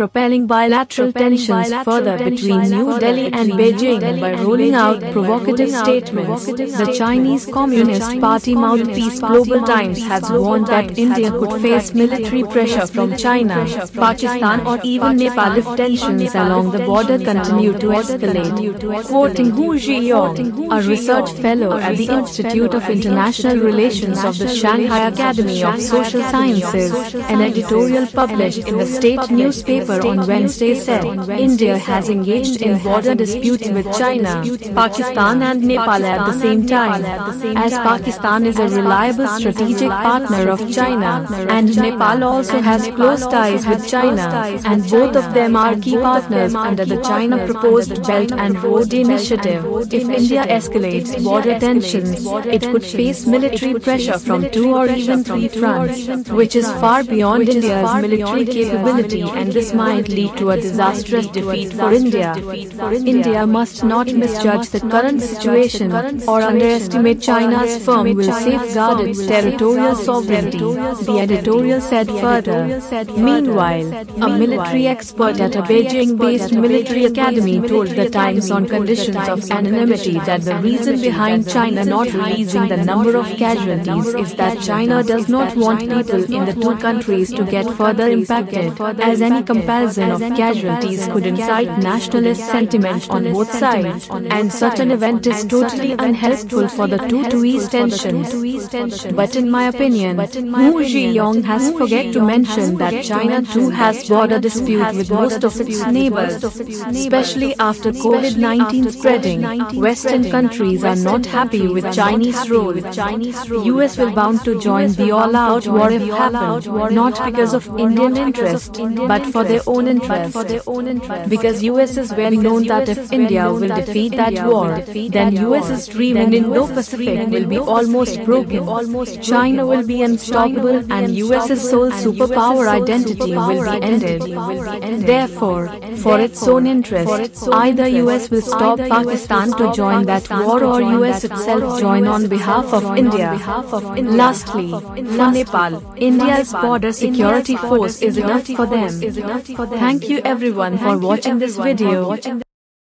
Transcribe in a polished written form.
propelling bilateral tensions further between New Delhi and Beijing by rolling out provocative statements. The Chinese Communist Party mouthpiece Global Times has warned that India could face military pressure from China, Pakistan or even Nepal if tensions along the border continue to escalate. Quoting Hu Zhiyong, a research fellow at the Institute of International Relations of the Shanghai Academy of Social Sciences, an editorial published in the state newspaper on Wednesday said, India has engaged in border disputes with China, Pakistan and Nepal at the same time, as Pakistan is a reliable strategic partner of China, and Nepal also has close ties with China, and both of them are key partners under the China Proposed Belt and Road Initiative. If India escalates border tensions, it could face military pressure from 2 or even 3 fronts, which is far beyond India's military capability, and this might lead to a disastrous defeat for India. India must not misjudge the current situation or underestimate China's firm will safeguard its territorial sovereignty, the editorial said further. Meanwhile, a military expert at a Beijing-based military academy told the Times on conditions of anonymity that the reason behind China not releasing the number of casualties is that China does not want people in the two countries to get further impacted, as any comparison of casualties could incite nationalist sentiment on both sides, and such an event is totally unhelpful for the two to ease tensions. But in my opinion, Hu Zhiyong has forget to mention that China too has border dispute with most of its neighbors, especially after COVID-19 spreading. Western countries are not happy with Chinese role. US will bound to join the all-out war if happened, not because of Indian interest, but for their own interest. Because US is well known that if India will defeat that war, then US's dream in Indo-Pacific will be almost broken. China will be unstoppable and US's sole superpower identity will be ended. Therefore, for its own interest, either US will stop Pakistan to join that war or US itself join on behalf of India. Lastly, for Nepal, India's border security force is enough for them. Thank you everyone for watching this video.